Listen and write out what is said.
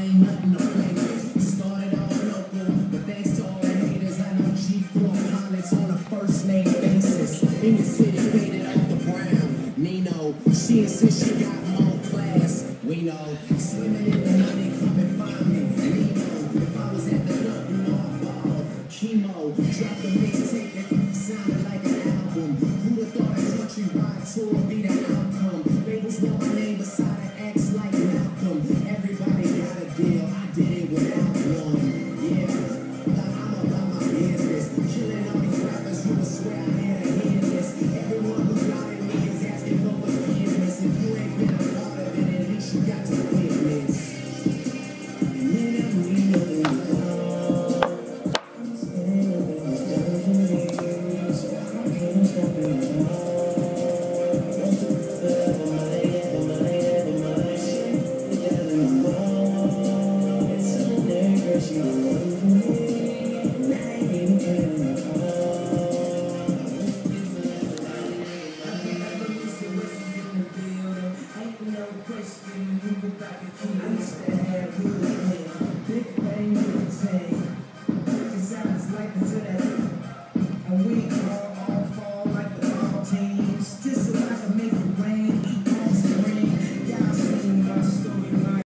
ain't nothing to play with. Started off local, but thanks to all the haters, I know G4 pilots on a first name basis. In your city, faded off the brown. Nino, she insists she got more class. We know, swimming in the money, come and find me. Nino, if I was at the club, you know I ball. Chemo, dropped a mixtape that sounded like an album. Who'da thought a country ride tour would be the outcome? Labels know my name beside an X like Malcolm. Everybody got a deal, I did it without one. Yeah, I'm about my business. Killing all these rappers, you would swear I had a hit list. Everyone who doubted me is asking for forgiveness. If you ain't been a part of it, at least you got to witness. And then we know question, you go back and keep it.